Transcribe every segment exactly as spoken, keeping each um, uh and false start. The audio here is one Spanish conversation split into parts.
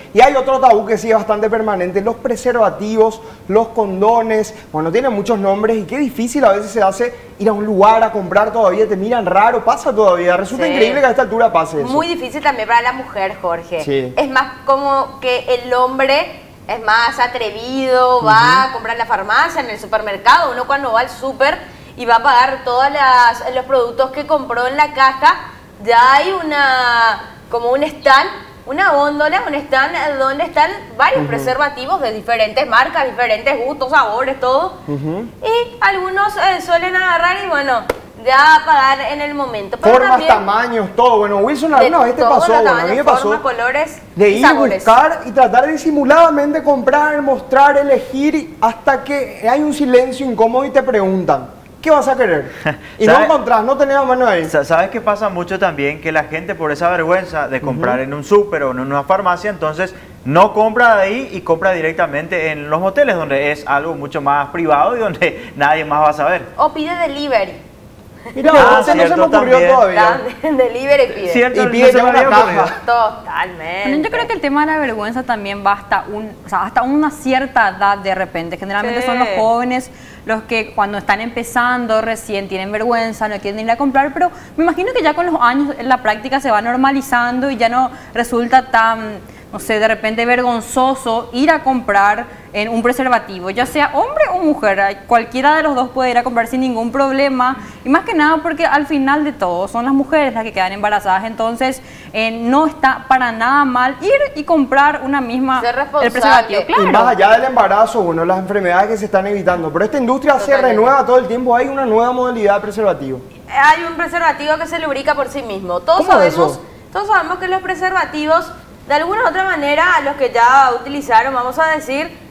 Y hay otro tabú que sigue bastante permanente, los preservativos, los condones, bueno, tienen muchos nombres y qué difícil a veces se hace ir a un lugar a comprar todavía, te miran raro, pasa todavía, resulta Sí. increíble que a esta altura pase eso. Muy difícil también para la mujer, Jorge. Sí. Es más como que el hombre es más atrevido, va Uh-huh. a comprar en la farmacia, en el supermercado, uno cuando va al súper y va a pagar todos los productos que compró en la caja, ya hay una, como un stand, una góndola, un stand donde están varios Uh-huh. preservativos de diferentes marcas, diferentes gustos, sabores, todo. Uh-huh. Y algunos eh, suelen agarrar y bueno, ya pagar en el momento. Pero Formas, también tamaños, todo. Bueno, Wilson, de alguna vez te todos pasó, los bueno, a mí me tamaños, pasó formas, colores de y ir a sabores. buscar y tratar de disimuladamente comprar, mostrar, elegir, hasta que hay un silencio incómodo y te preguntan, ¿qué vas a querer? Y no ¿Sabe? encontrás, no tenés a mano ahí. Sa- ¿Sabes qué pasa mucho también? Que la gente por esa vergüenza de comprar en un súper o en una farmacia, entonces no compra de ahí y compra directamente en los moteles, donde es algo mucho más privado y donde nadie más va a saber. O pide delivery. Mira, Ah, ese no se me cierto, ocurrió también. todavía. Dan- Delivery pide. Cierto, Y no pide se ya me una había ocurrido. caja. Totalmente. Bueno, yo creo que el tema de la vergüenza también va hasta, un, o sea, hasta una cierta edad de repente. Generalmente Sí. son los jóvenes los que cuando están empezando recién tienen vergüenza, no quieren ir a comprar, pero me imagino que ya con los años la práctica se va normalizando y ya no resulta tan, no sé, de repente vergonzoso ir a comprar en un preservativo, ya sea hombre o mujer, cualquiera de los dos puede ir a comprar sin ningún problema, y más que nada porque al final de todo son las mujeres las que quedan embarazadas, entonces eh, no está para nada mal ir y comprar una misma Ser responsable. el preservativo, claro. Y más allá del embarazo, bueno, las enfermedades que se están evitando. Pero esta industria se Totalmente. renueva todo el tiempo, hay una nueva modalidad de preservativo. Hay un preservativo que se lubrica por sí mismo. Todos ¿Cómo es sabemos, eso? todos sabemos que los preservativos, de alguna u otra manera, los que ya utilizaron, vamos a decir,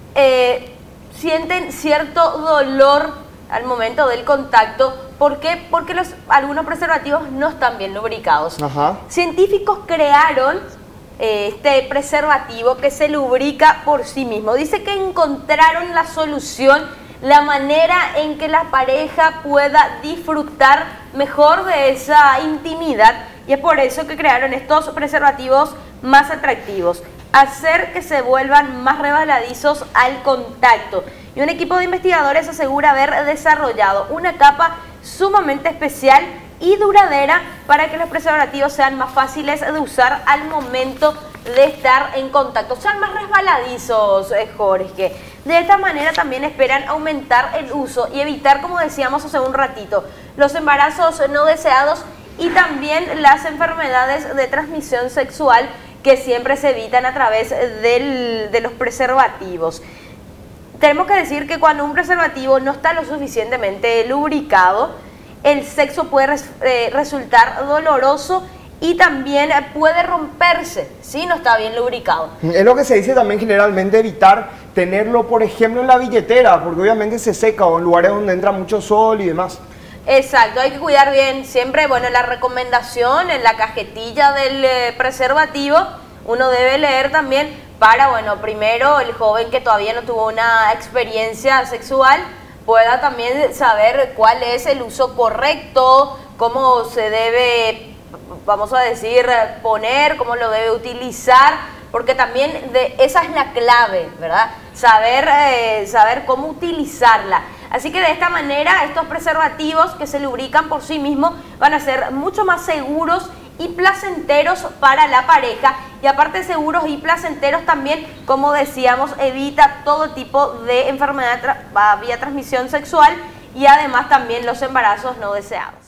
eh, sienten cierto dolor al momento del contacto. ¿Por qué? Porque los, algunos preservativos no están bien lubricados. Ajá. Científicos crearon eh, este preservativo que se lubrica por sí mismo. Dice que encontraron la solución, la manera en que la pareja pueda disfrutar mejor de esa intimidad, y es por eso que crearon estos preservativos más atractivos, hacer que se vuelvan más resbaladizos al contacto. Y un equipo de investigadores asegura haber desarrollado una capa sumamente especial y duradera para que los preservativos sean más fáciles de usar al momento de estar en contacto, sean más resbaladizos, eh, Jorge. De esta manera también esperan aumentar el uso y evitar, como decíamos hace un ratito, los embarazos no deseados y también las enfermedades de transmisión sexual que siempre se evitan a través del, de los preservativos. Tenemos que decir que cuando un preservativo no está lo suficientemente lubricado, el sexo puede res, eh, resultar doloroso y también puede romperse si no está bien lubricado. Es lo que se dice también generalmente, evitar tenerlo, por ejemplo, en la billetera, porque obviamente se seca o en lugares donde entra mucho sol y demás. Exacto, hay que cuidar bien siempre, bueno, la recomendación en la cajetilla del eh, preservativo, uno debe leer también para, bueno, primero el joven que todavía no tuvo una experiencia sexual pueda también saber cuál es el uso correcto, cómo se debe, vamos a decir, poner, cómo lo debe utilizar, porque también de, esa es la clave, ¿verdad? Saber, eh, saber cómo utilizarla. Así que de esta manera estos preservativos que se lubrican por sí mismos van a ser mucho más seguros y placenteros para la pareja, y aparte seguros y placenteros también, como decíamos, evita todo tipo de enfermedad tra- vía transmisión sexual y además también los embarazos no deseados.